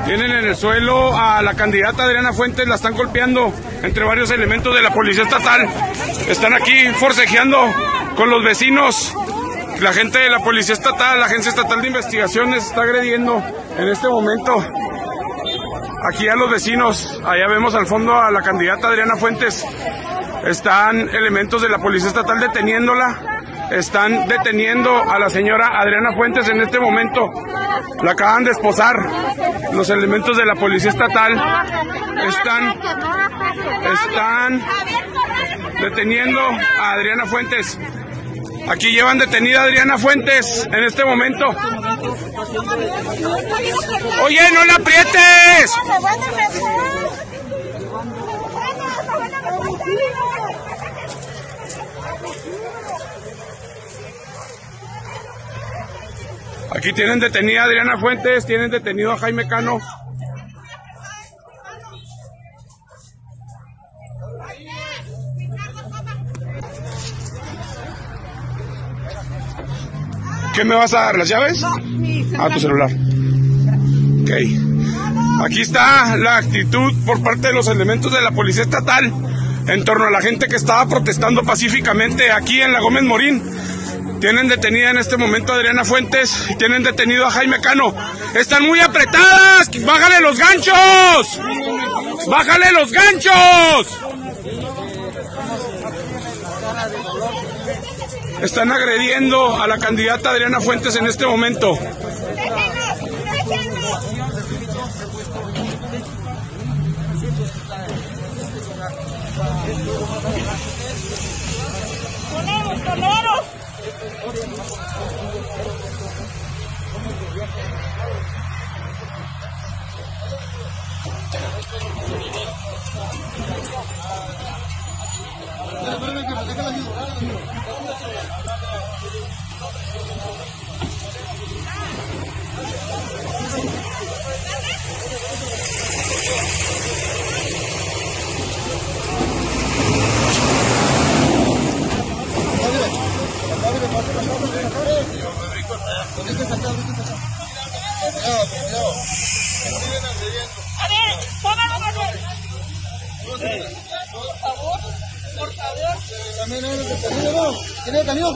Tienen en el suelo a la candidata Adriana Fuentes, la están golpeando entre varios elementos de la policía estatal. Están aquí forcejeando con los vecinos. La gente de la policía estatal, la Agencia Estatal de Investigaciones está agrediendo en este momento aquí a los vecinos. Allá vemos al fondo a la candidata Adriana Fuentes. Están elementos de la policía estatal deteniéndola. Están deteniendo a la señora Adriana Fuentes en este momento. La acaban de esposar. Los elementos de la policía estatal están deteniendo a Adriana Fuentes. Aquí llevan detenida a Adriana Fuentes en este momento. Oye, no la aprietes. Aquí tienen detenida a Adriana Fuentes, tienen detenido a Jaime Cano. ¿Qué me vas a dar? ¿Las llaves? Ah, tu celular. Ok. Aquí está la actitud por parte de los elementos de la policía estatal en torno a la gente que estaba protestando pacíficamente aquí en la Gómez Morín. Tienen detenida en este momento a Adriana Fuentes y tienen detenido a Jaime Cano. ¡Están muy apretadas! ¡Bájale los ganchos! ¡Bájale los ganchos! Están agrediendo a la candidata Adriana Fuentes en este momento. ¡Toleros! A ver, póngalo, Manuel. Por favor, por favor.